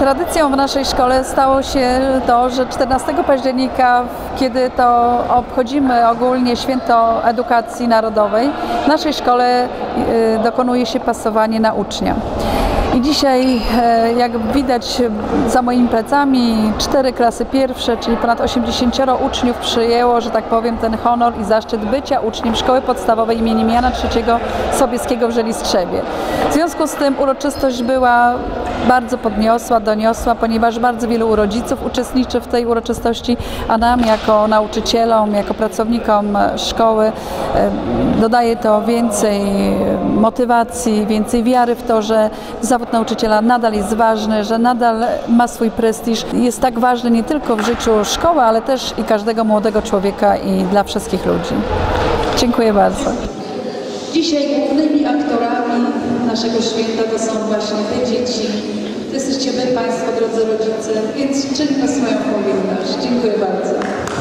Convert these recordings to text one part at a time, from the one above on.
Tradycją w naszej szkole stało się to, że 14 października, kiedy to obchodzimy ogólnie Święto Edukacji Narodowej, w naszej szkole dokonuje się pasowanie na ucznia. I dzisiaj, jak widać za moimi plecami, 4 klasy pierwsze, czyli ponad 80 uczniów przyjęło, że tak powiem, ten honor i zaszczyt bycia uczniem Szkoły Podstawowej im. Jana III Sobieskiego w Żelistrzewie. W związku z tym uroczystość była bardzo podniosła, doniosła, ponieważ bardzo wielu rodziców uczestniczy w tej uroczystości, a nam jako nauczycielom, jako pracownikom szkoły dodaje to więcej motywacji, więcej wiary w to, że zawód nauczyciela nadal jest ważny, że nadal ma swój prestiż. Jest tak ważny nie tylko w życiu szkoły, ale też i każdego młodego człowieka i dla wszystkich ludzi. Dziękuję bardzo. Dzisiaj głównymi aktorami naszego święta to są właśnie te dzieci. To jesteście wy, Państwo, drodzy rodzice, więc czynimy swoją powinność. Dziękuję bardzo.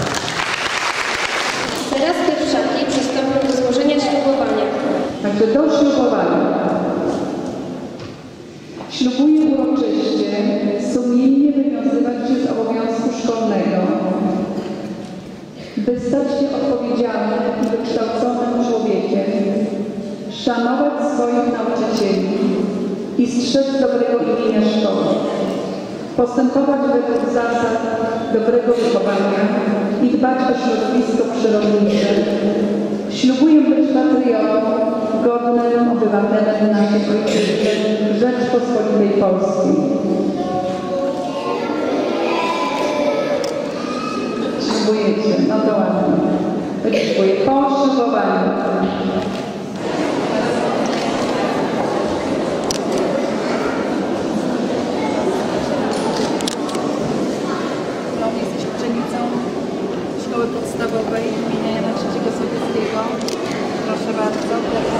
Teraz pierwszaki przystąpią do złożenia ślubowania. Także do ślubowania. Ślubuję uroczyście sumiennie wywiązywać się z obowiązku szkolnego, by stać się odpowiedzialnym i wykształconym człowiekiem, szanować swoich nauczycieli i strzec dobrego imienia szkoły, postępować według zasad dobrego wychowania i dbać o środowisko przyrodnicze. Ślubuję być patriotą, godnym obywatelem naszej ojczyzny, Rzeczpospolitej Polskiej. Ślubujecie, no to ładnie. Ślubuję po ślubowaniu. Jesteś uczennicą Szkoły Podstawowej im. Jana III Sobieskiego. Proszę bardzo.